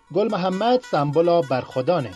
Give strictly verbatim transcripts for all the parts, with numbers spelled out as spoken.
گل محمد سمبولا برخودانه.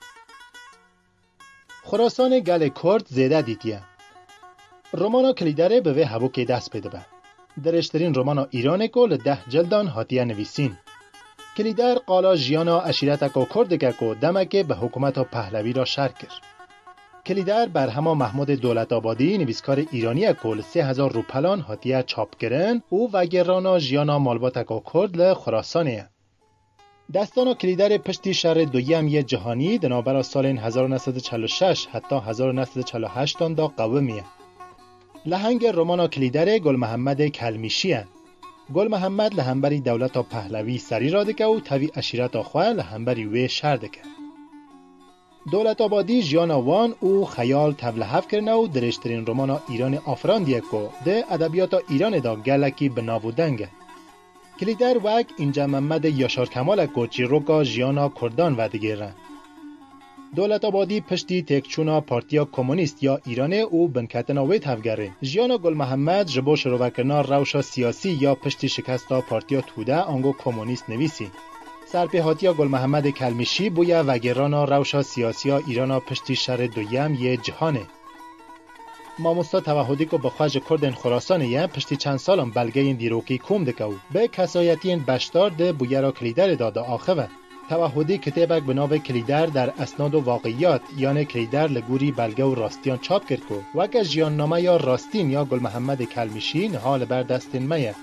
خراسان گل کرد زیده دیتیه. رومانا کلیدره به وی هبو که دست بده به. درشترین رومانا ایران کل ده جلدان هاتیه نویسین. کلیدر قالا جیانا اشیرتکو کردکه که دمکه به حکومت پهلوی را شرک کرد. کلیدر بر هما محمود دولت آبادی نویسکار ایرانی کل سه هزار روپلان هاتیه چاپ کرن او وگرانا جیانا مالباتکو کرد ل خراسانیه. دستانا کلیدر پشتی شهر دویم یه جهانی دنابرا سال هزار و نهصد و چهل و شش حتی هزار و نهصد و چهل و هشت دا قومیه. لهنگ رومانا کلیدر گل محمد کلمیشیه. گل محمد لهنبری دولت پهلوی سری را دکه و توی اشیرت خواه لهنبری وی شر دکه. دولت آبادی جیانا وان او خیال تبلهف کرنه و درشترین رومانا ایران آفران دیه که ده ادبیات ایران دا گلکی بنابودنگه. کلیدر وک اینجا محمد یاشار کمال کوچی روکا جیانا کردان ودگیرن. دولت آبادی پشتی تکچونا پارتیا کمونیست یا ایرانه او بنکتنا وی تفگره. جیانا گل محمد جبو شروع روشا سیاسی یا پشتی شکستا پارتیا توده آنگو کمونیست نویسی. سرپیهاتیا گل محمد کلمیشی بویا وگرانا روشا سیاسی ها ایرانا پشتی شهر دویم یه جهانه. ماموستا توحدی که بخواج کردن خراسانه یه پشتی چند سالم بلگه این دیروکی کوم دکو به کسایتین بشتار ده بویرا کلیدر داده آخوه. توحدی کتابک به نام کلیدر در اسناد و واقعیات یعنی کلیدر لگوری بلگه و راستیان چاپ کرد که وکه جیان نامه یا راستین یا گل محمد کلمیشی نحال بر دستین میه.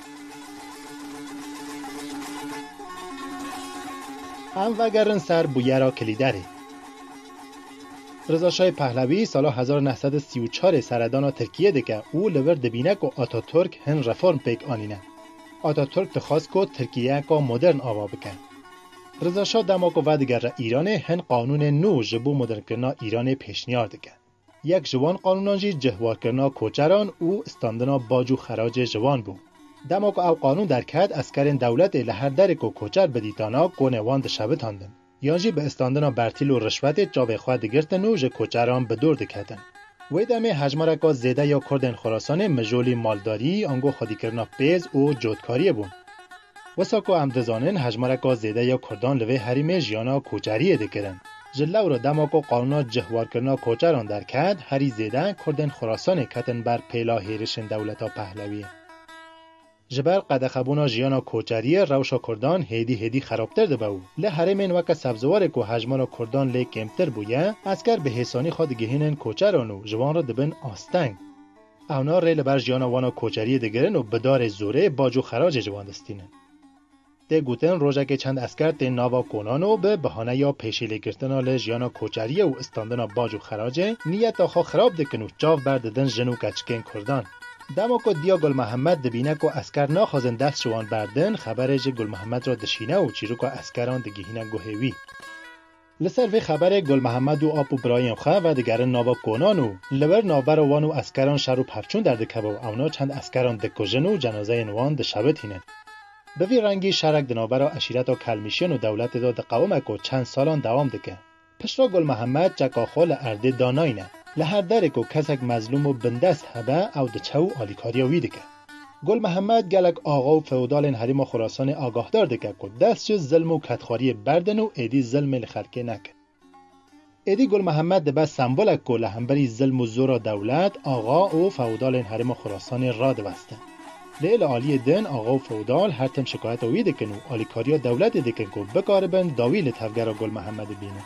هم وگرن سر بویرا کلیدره. رضا شاه پهلوی سال هزار و نهصد و سی و چهار سردان ترکیه دکه او لور دبینک و آتاتورک هن رفرم پیک آنینه. آتاتورک تخواست که ترکیه که مدرن آوا بکن. رضا شاه دماغ و ودگر ایران هن قانون نو جبو مدرن کرنا ایران پیشنیار دکه. یک جوان قانونانجی جهوار کرنا کوچران او استاندنا باجو خراج جوان بود. دماغ او قانون درکد اسکرین دولت لهر در کو کوچر بدیتانا گونه واند شبه تاندن. یانجی به استاندنا برتیل و رشوت جاوه خواه دگرتن و جه کوچران به دور دکتن. وی دمه حجمارکا زیده یا کردن خراسان مجولی مالداری آنگو خودی کرنا پیز و جودکاری بون. وساکو امدزانن حجمارکا زیده یا کردان لوی حریم جیانا کوچریه دکرن. جلو را دماغو قانونا جهوار کرنا کوچران درکد هری زیده کردن خراسان کتن بر پیلا هیرشن دولتا پهلویه. جبر قدخبونا جیانا کوچریه روشا کردان هیدی هیدی خرابتر ده باو. له حرمین وکا سبزواره که حجمانا کردان لی کمتر بویه اسکر به حسانی خود گهینن کوچرانو جوان را دبن آستنگ. اونا ریل بر جیانا وانا کوچریه دگرن و بدار زوره باجو خراج جوان دستینن. ده گوتن روژه که چند اسکر ده ناوا کنانو به بهانه یا پیشیلی گرتنا لی جیانا کوچریه و استاندنا باجو خراجه نیت آخا خراب دکنو چاو برددن جنو کچکین کردان. دما کو دیا گل محمد دبینه کو اسکر ناخوازن دست شوان بردن خبره جه گل محمد را دشینه و چیرو که اسکران دگیهینه گوهوی. لسر وی خبره گل محمد و آپو برایم خواه و دگرن ناوا کنانو لبر ناور وانو اسکران شروع پفچون در دکه و اونا چند اسکران دکوژن و جنازه نوان دشبت هینه. به وی رنگی شرک دنابرا اشیرت و کلمیشین و دولت دا دقوامه کو چند سالان دوام دکه. پشرا گل محمد چکاخال ارده داناینه. لهر دره کو کسک مظلوم و بندست هبه او دچو آلیکاریا وی دکه. گل محمد گلک آقا و فودالین حریم خراسان آگاهدار دکه که دستش ظلم و کتخاری بردن و ایدی ظلم لخلقه نکه. ایدی گل محمد دبه سمبولک که لهنبری ظلم و زور دولت آقا و فودالین حریم خراسان را دوسته. لیل آلی دن آقا و فودال هر تم شکایت وی دکن و آلیکاریا دولت دکن که بکاربن داویل تفگر گل محمد بینه.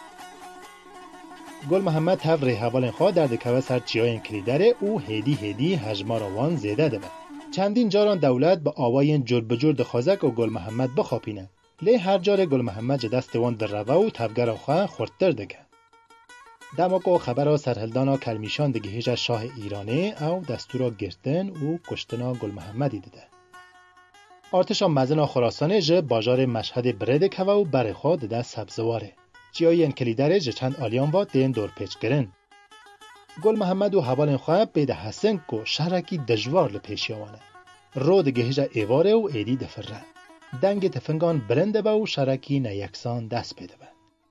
گل محمد تف ری حوالن خواه در دکوه سر چیاین کلیدره او هیدی هیدی هجماروان زیده ده. چندین جاران دولت با آواین جور بجور دخوازک و گل محمد بخاپینه. لی هر جار گل محمد جه دست وان در روه و تفگر خواه خورتر دکه. دماکو خبر سرهلدانا کلمیشان دگیهش شاه ایرانه او دستورا گرتن و کشتنا گل محمدی دیده. ارتشا مزنا خراسانه جه باجار مشهد برده که و برخوا دیده سبزواره. جیاین کلیدره جه چند آلیان و دین دور پیچ کرن. گل محمد و حوالن خواه بیده حسن که شهرکی دجوار لپیشی آوانه. رو دگیهش ایواره و ایدی دفره. دنگ تفنگان برنده با و شهرکی نیکسان دست بیده با.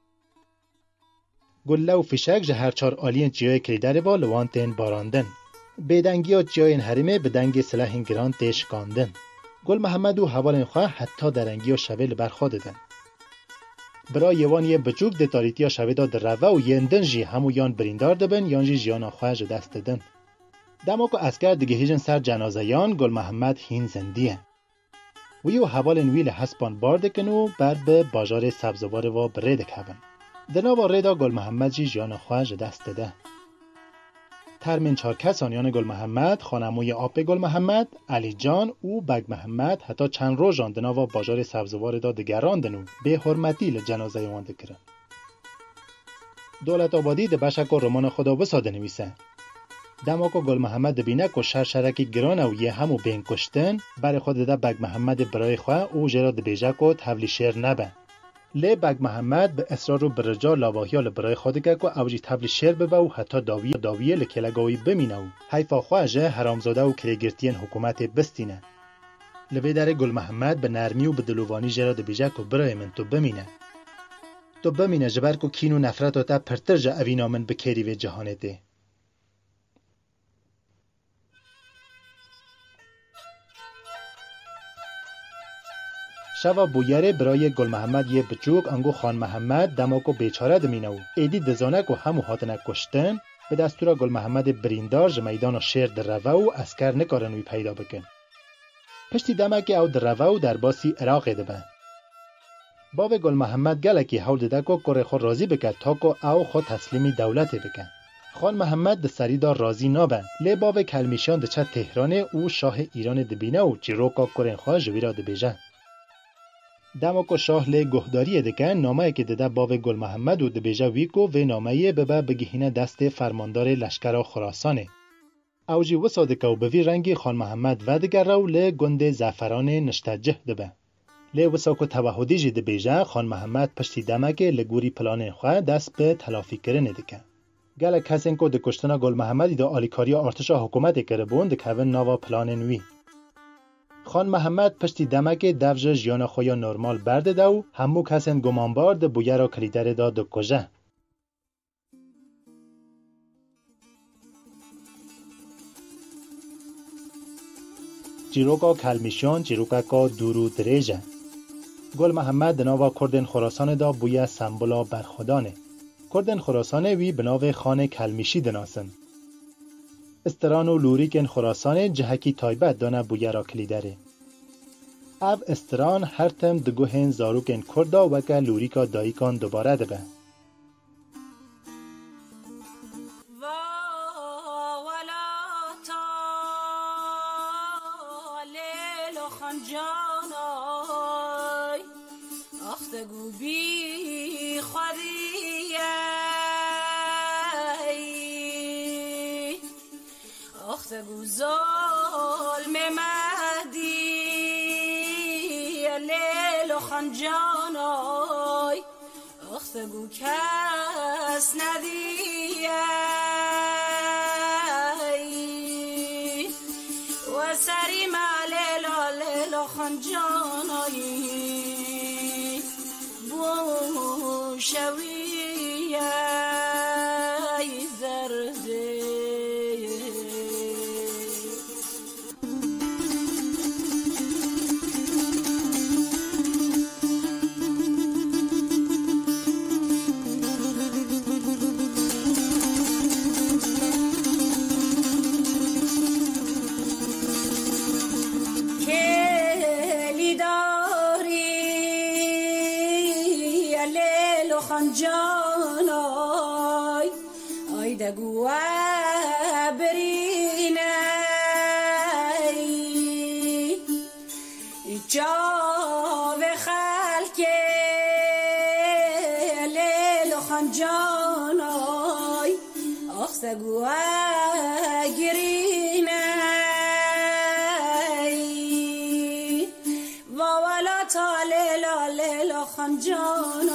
گله و فشک جه هر چار آلین جیای کلیدره با لوانتین باراندن. بیدنگی ها جیاین حریمه به دنگ سلاحین گران تشکاندن. گل محمد و حوالن خواه حتی درنگی و شویل برخوا دادن. برای یوانی بچوک د تاریتیا شویدا در روه و یندن جی همو یان بریندار دبن یان جی جیانا خواهج دست دن. دما که اسکر دیگه هیجن سر جنازه یان گل محمد هین زندیه. ویو حوال ویل حسبان باردکنو بر به باجار سبزوار و برید کبن. دناوا ریدا گل محمد جی جیانا خواهج دست ده. ترمین چار کسانیان گل محمد، خانموی آب گل محمد، علی جان او بگ محمد حتی چند روزان دناوا باجار سبزوار دا دگران دنو به حرمتی لجنازه وان دکرن. دولت آبادی ده بشک و رمان خدا بساده نویسه. دماکو گل محمد بینه که شر شرکی گرانه و یه همو بین کشتن بر خود ده بگ محمد برای خواه او جرا ده بیجه که تفلی شیر نبه. لی بگ محمد به اصرار و برجا لاواهیال برای خود که که اوجی تبلی شیر ببه و حتی داوی داویه لکلگاوی بمینه و حیفا خواهجه حرامزاده و کلیگرتین حکومت بستینه. لبی در گل محمد به نرمی و به دلوانی جرا ده بیجه که برای من تو بمینه. تو بمینه جبر که کین و نفرت و تا پرتر جا اوینا من بکری و جهانه ده. شوا بویره برای گل محمد یه بچوک انگو خان محمد دماکو بیچاره دمینو ایدی دزانک و همو هاتنک کشتن به دستور گل محمد بریندار جمیدان و شیر در روه و اسکر نکارنوی پیدا بکن. پشتی دمک او در روه و در باسی عراق دبن. باو گل محمد گلکی حول ددکو کره خود راضی بکد تاکو او خود تسلیمی دولت بکن. خان محمد ده سریدا راضی نابن لی باو کلمیشان ده چه تهران او شاه ایران دبینه و جیروکا کرن خواه جویرا دبیجن. دماکو شاه لی گهداری دکن نامه که دده باو گل محمد و دبیجه ویکو و نامه ببه بگهینه دست فرماندار لشکر خراسانه. اوجی وسادکه و بوی رنگی خان محمد و دگر رو لی گند زعفران نشتجه دبه. لی وساکو توحدی جی دبیجه خان محمد پشتی دمکه لگوری پلانه خواه دست به تلافی کرنه دکن. گله کسین که دکشتنا گل محمدی دا آلیکاری ارتشا حکومت کربون دکوین ناوا پلان نوی. خان محمد پشتی دمک دوج جیان خویا نرمال برده دو همو کسین گمانبار ده بویه را کلیدر دا دو کجه. جیروکا کلمیشان جیروکا کا دورو دریجه. گل محمد دناوا کردن خراسان دا بویه سمبولا برخودانه. کردن خراسان وی بناو خان کلمیشی دناسن. استران و لوریکن خراسان جهکی تایبت دانه بویه را کلیدره. او استران هر تم دگوهن زاروکن کردا وکه لوریکا دایکان دوباره دبه. جانای اختگو کس ندیه و سری معلیلا لیلا خان جانایی بو شویه زرده جانای آیده گوه برینه جاو خلک لیل و خان جانای آخته گوه گرینه و ولا تا لیل و لیل و خان جانای